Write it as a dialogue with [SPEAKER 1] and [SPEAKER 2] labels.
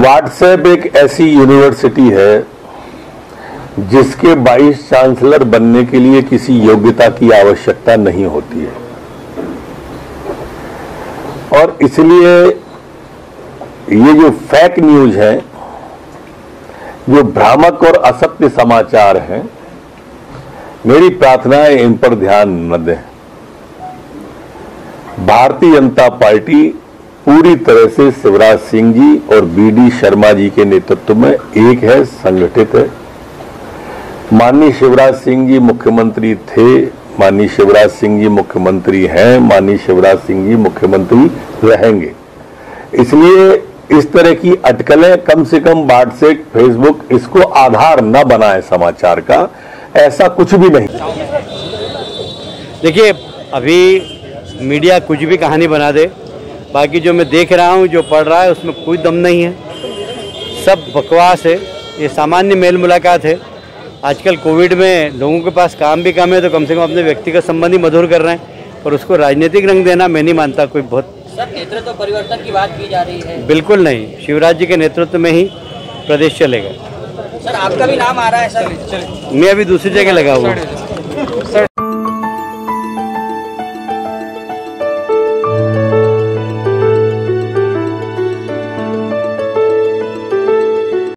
[SPEAKER 1] WhatsApp एक ऐसी university है जिसके वाइस चांसलर बनने के लिए किसी योग्यता की आवश्यकता नहीं होती है, और इसलिए ये जो फेक न्यूज है, जो भ्रामक और असत्य समाचार हैं, मेरी प्रार्थना है इन पर ध्यान न दें। भारतीय जनता पार्टी पूरी तरह से शिवराज सिंह जी और बीडी शर्मा जी के नेतृत्व में एक है, संगठित है। माननीय शिवराज सिंह जी मुख्यमंत्री थे, माननीय शिवराज सिंह जी मुख्यमंत्री हैं, माननीय शिवराज सिंह जी मुख्यमंत्री रहेंगे। इसलिए इस तरह की अटकलें कम से कम व्हाट्सएप, फेसबुक इसको आधार न बनाए समाचार का, ऐसा कुछ भी नहीं।
[SPEAKER 2] देखिए, अभी मीडिया कुछ भी कहानी बना दे, बाकी जो मैं देख रहा हूँ, जो पढ़ रहा है, उसमें कोई दम नहीं है, सब बकवास है। ये सामान्य मेल मुलाकात है। आजकल कोविड में लोगों के पास काम भी कम है, तो कम से कम अपने व्यक्तिगत संबंध ही मधुर कर रहे हैं, और उसको राजनीतिक रंग देना मैं नहीं मानता कोई बहुत।
[SPEAKER 3] सर, नेतृत्व परिवर्तन की बात की जा रही है।
[SPEAKER 2] बिल्कुल नहीं, शिवराज जी के नेतृत्व में ही प्रदेश चलेगा।
[SPEAKER 3] सर, आपका भी नाम आ रहा है सर।
[SPEAKER 2] मैं अभी दूसरी जगह लगा हुआ हूँ।